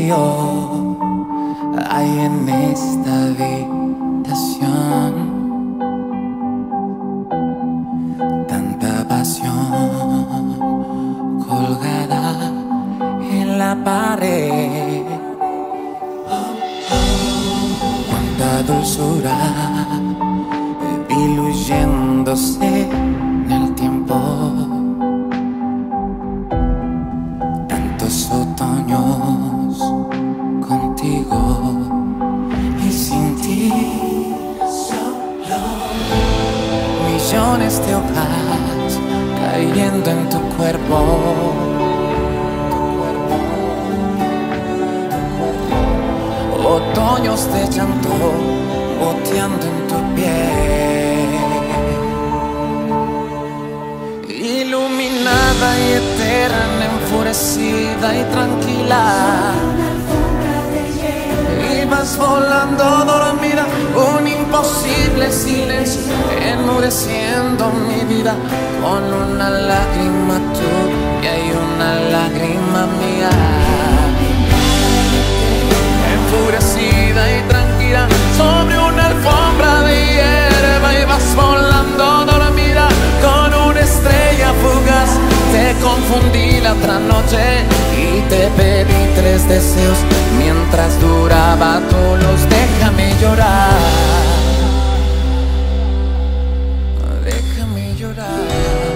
frío hay en esta habitación, tanta pasión colgada en la pared, cuánta dulzura diluyéndose en el tiempo, tantos otoños contigo y sin ti, millones de hojas cayendo en tu cuerpo, otoños de llanto goteando en tu piel, iluminada y eterna, enfurecida y tranquila. Ibas volando dormida, un imposible silencio enmudeciendo mi vida, con una lágrima tuya y una lágrima mía. Enfurecida y tranquila sobre una alfombra de hierba, ibas volando dormida con una estrella fugaz. Te confundí la otra noche y te pedí 3 deseos mientras duraba tu luz. Déjame llorar, déjame llorar.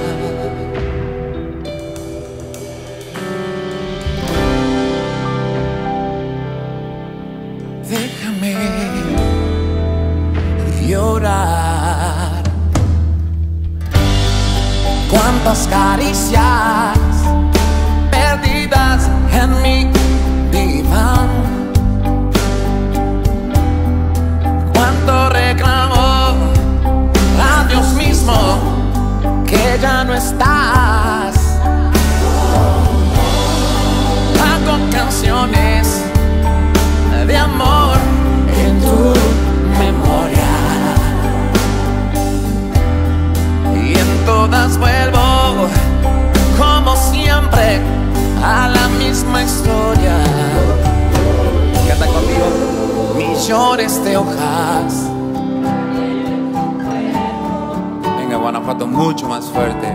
Déjame llorar. Cuántas caricias perdidas en mi diván, cuánto reclamo a Dios mismo que ya no estás. Hago canciones de amor en tu memoria y en todas vuelvo como siempre a la misma historia. Canta conmigo. Millones de hojas. Venga, Guanajuato, mucho más fuerte.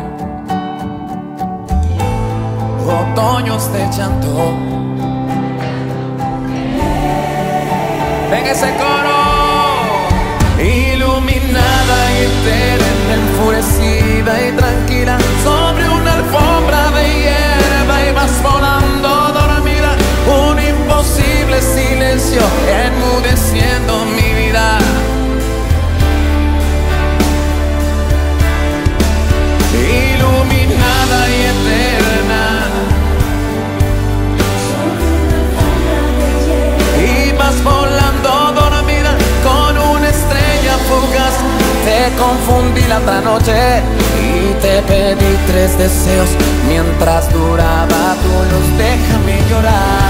Otoños de llanto. Venga ese coro. Iluminada y eterna, enfurecida y tranquila sobre una alfombra de hierba, ibas volando dormida, un imposible silencio enmudeciendo mi vida. Iluminada y eterna, ibas volando dormida con una estrella fugaz. Te confundí la otra noche y te pedí 3 deseos mientras duraba tu luz. Déjame llorar,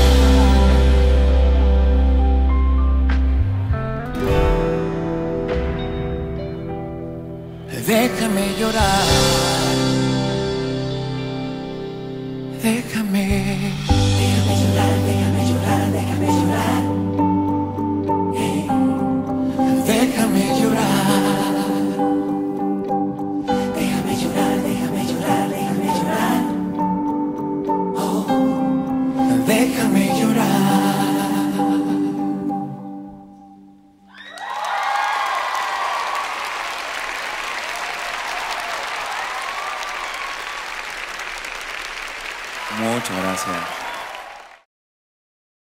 déjame llorar, déjame llorar, déjame llorar, déjame llorar, déjame llorar, déjame llorar, déjame llorar, déjame llorar, oh, déjame llorar. Muchas gracias.